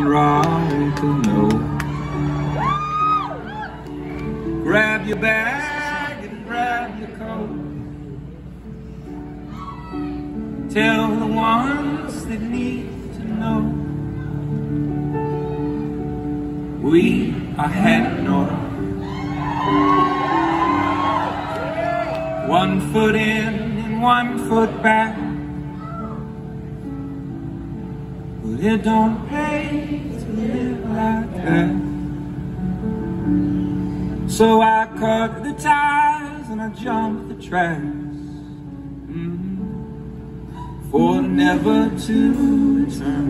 and rock a note. Grab your bag and grab your coat. Tell the ones that need to know we are heading north. 1 foot in and 1 foot back. But it don't pay to live like that. So I cut the ties and I jump the tracks, for never to return.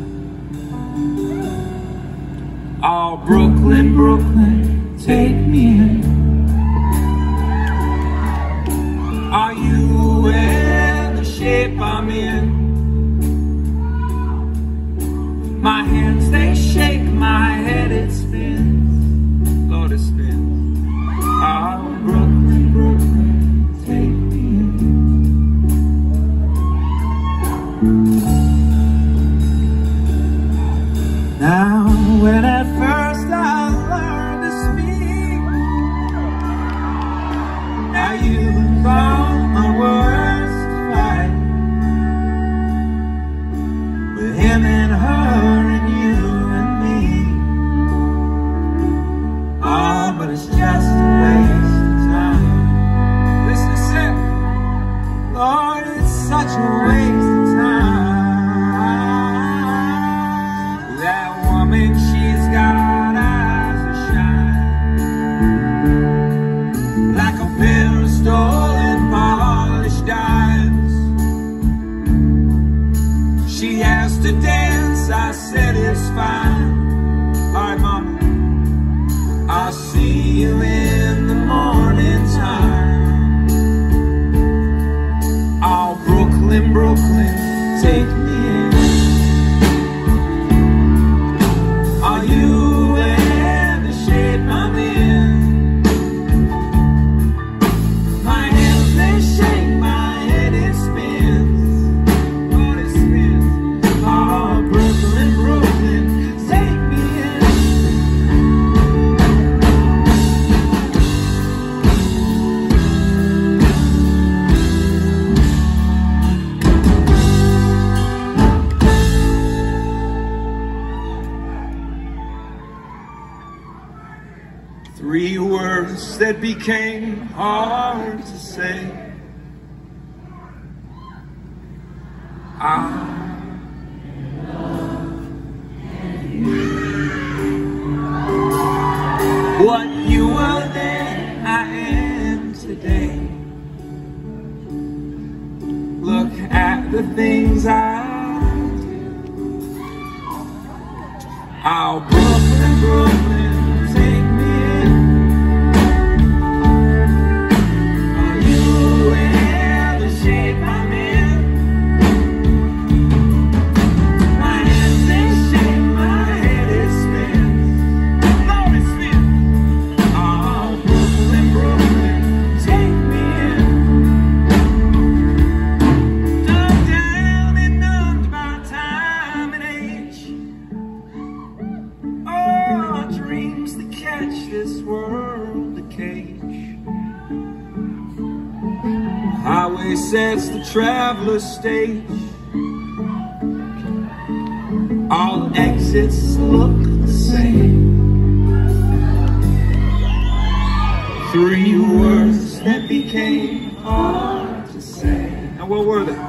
Oh, Brooklyn, Brooklyn, take me in. Are you in the shape I'm in? My hands, they shake, my head, it spins. Lord, it spins. Oh, Brooklyn, Brooklyn, take me in. Now, when at first I learned to speak, now you found my words to write. With him and her and you and me. Oh, but it's just a waste of time. Listen, Lord, it's such a waste of time. That woman, she's got eyes that shine like a pair of stolen polished dimes. She asked to dance, I said it's fine. Alright, mama, I'll see you in the morning time. Oh, Brooklyn, Brooklyn, take me in. Are you in the shape I'm in? My hands, they shake, my head, it spins. Lord, it spins. Oh, Brooklyn, Brooklyn, take me in. Three words that became hard to say. I what you were then, I am today. Look at the things I do. Oh, Brooklyn, Brooklyn, take me in. Are you in the shape I'm in? My hands, they shake, my head, it spins. Lord, it spins. Oh, Brooklyn, Brooklyn, take me in. Dumbed down and numbed by time and age. Oh, dreams that catch this world a cage. Highway sets the traveler's stage. All exits look the same. Three words that became hard to say. Now what were they?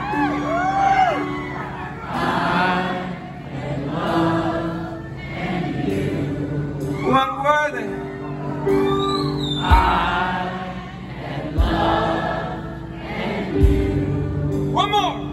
What were they? I and love and you. One more.